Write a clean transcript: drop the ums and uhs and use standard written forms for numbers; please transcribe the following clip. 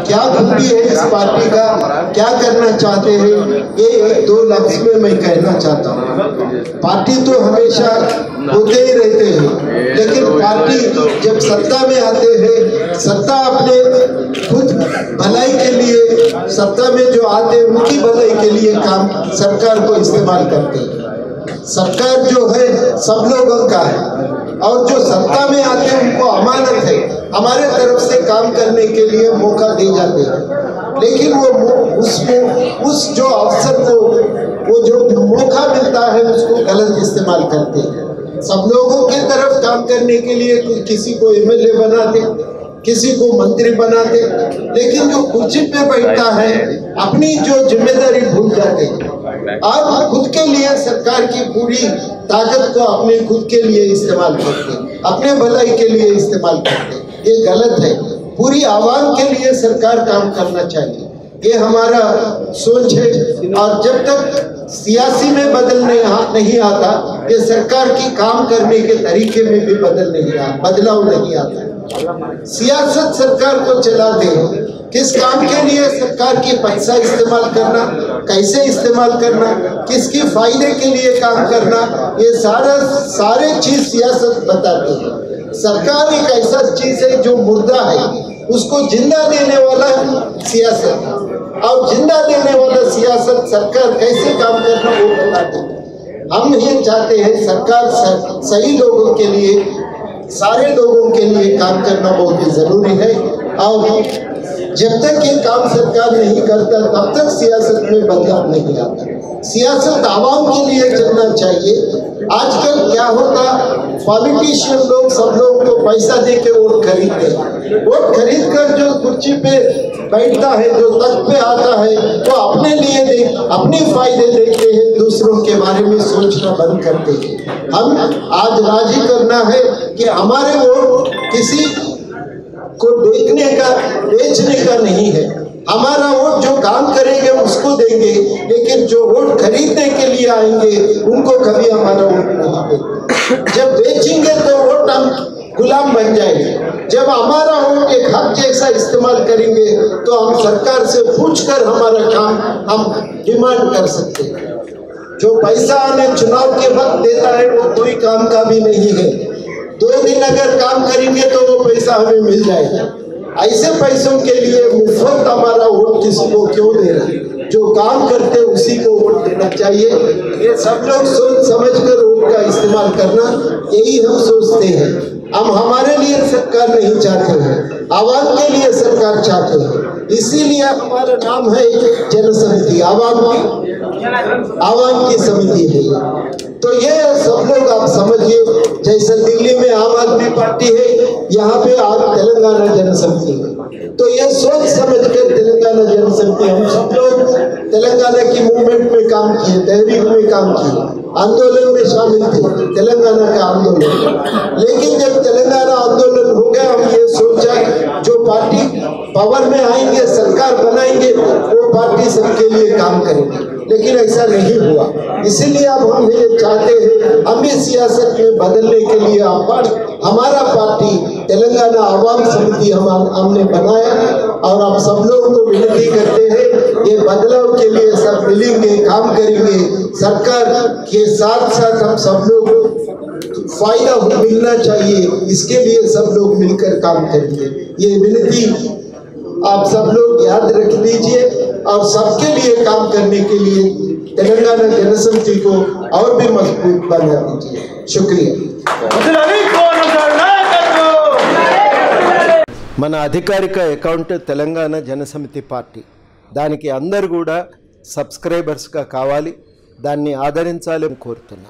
क्या खूबी है इस पार्टी का, क्या करना चाहते हैं, ये 2 लफ्ज में मैं कहना चाहता हूँ। पार्टी तो हमेशा होते ही रहते हैं, लेकिन पार्टी जब सत्ता में आते हैं, सत्ता अपने खुद भलाई के लिए, सत्ता में जो आते हैं उनकी भलाई के लिए काम सरकार को इस्तेमाल करते हैं। सरकार जो है सब लोगों का है, और जो सत्ता में आते हैं उनको अमानत है, हमारे तरफ से काम करने के लिए मौका दे जाते हैं, लेकिन वो उस जो अवसर को, वो जो मौका मिलता है उसको गलत इस्तेमाल करते हैं। सब लोगों की तरफ काम करने के लिए किसी को एमएलए बनाते, किसी को मंत्री बनाते, लेकिन जो कुर्सी पे बैठता है अपनी जो जिम्मेदारी भूल जाते हैं। आप खुद के लिए सरकार की पूरी ताकत को अपने खुद के लिए इस्तेमाल करते, अपने भलाई के लिए इस्तेमाल करते, ये गलत है। पूरी आवाम के लिए सरकार काम करना चाहिए, ये हमारा सोच है। और जब तक सियासी में नहीं आता, ये सरकार की काम करने के तरीके में भी बदलाव नहीं आता। सियासत सरकार को चलाते हैं, किस काम के लिए सरकार की पैसा इस्तेमाल करना, कैसे इस्तेमाल करना, किसके फायदे के लिए काम करना, ये सारे चीज सियासत बताती है। सरकार एक ऐसा चीज है जो मुर्दा है, उसको जिंदा देने वाला सियासत, और जिंदा देने वाला सियासत सरकार कैसे काम करना वो बताती है। हम ये चाहते हैं सरकार सही लोगों के लिए, सारे लोगों के लिए काम करना बहुत ही जरूरी है, और जब तक ये काम सरकार नहीं करता तब तक सियासत में बदलाव नहीं आता। सियासत आवाम के लिए चलना चाहिए। आजकल क्या होता, पॉलिटिशियन लोग सब लोगों को पैसा दे के वोट खरीदते हैं। वोट खरीद कर जो कुर्सी पे बैठता है, जो तख्त पे आता है, वो अपने लिए अपने फायदे देखते हैं, दूसरों के बारे में सोचना बंद करते हैं। हम आज राजी करना है कि हमारे वोट किसी को बेचने का नहीं है। हमारा वोट जो काम करेंगे उसको देंगे, लेकिन जो वोट खरीदने के लिए आएंगे उनको कभी हमारा वोट नहीं देंगे। जब बेचेंगे तो वोट हम गुलाम बन जाएंगे। जब हमारा वोट एक हक जैसा इस्तेमाल करेंगे तो हम सरकार से पूछकर हमारा काम हम डिमांड कर सकते हैं। जो पैसा हमें चुनाव के वक्त देता है वो कोई काम का भी नहीं है। 2 दिन अगर काम करेंगे तो वो पैसा हमें मिल जाएगा। ऐसे पैसों के लिए मुफ्त हमारा वोट किसी को क्यों दे रहे? जो काम करते उसी को वोट देना चाहिए। ये सब लोग सोच समझ कर वोट का इस्तेमाल करना, यही हम सोचते हैं। हम हमारे लिए सरकार नहीं चाहते हैं, आवाम के लिए सरकार चाहते हैं। इसीलिए हमारा नाम है जनसमिति, आवाम की समिति है। तो ये सब लोग आप समझिए, जैसे दिल्ली में आम आदमी पार्टी है, यहाँ पे आप तेलंगाना जनसमिति है। तो ये सोच समझ कर तेलंगाना जनसमिति, हम सब लोग तेलंगाना की मूवमेंट में काम किए, तहरीक में काम किए, आंदोलन में शामिल थे, तेलंगाना का आंदोलन। लेकिन जब तेलंगाना आंदोलन हो गया, हम ये सोचा जो पार्टी पावर में आएंगे, सरकार बनाएंगे, वो पार्टी सबके लिए काम करेंगे, लेकिन ऐसा नहीं हुआ। इसीलिए अब हम ये चाहते हैं, हम इस सियासत में बदलने के लिए हमारा पार्टी तेलंगाना आवाम समिति हमने बनाया, और आप सब लोगों को विनती करते हैं ये बदलाव के लिए सब मिलेंगे, काम करेंगे। सरकार के साथ साथ हम सब लोग फायदा मिलना चाहिए, इसके लिए सब लोग मिलकर काम करेंगे। ये विनती आप सब लोग याद रख लीजिए, और सबके लिए काम करने के लिए तेलंगाना जनसमिति को और भी मजबूत बना दीजिए। शुक्रिया। మన అధికారిక అకౌంట్ తెలంగాణ జనసమితి పార్టీ, దానికి అందరూ కూడా సబ్స్క్రైబర్స్గా కావాలి, దాన్ని ఆదరించాలని కోరుతున్నా.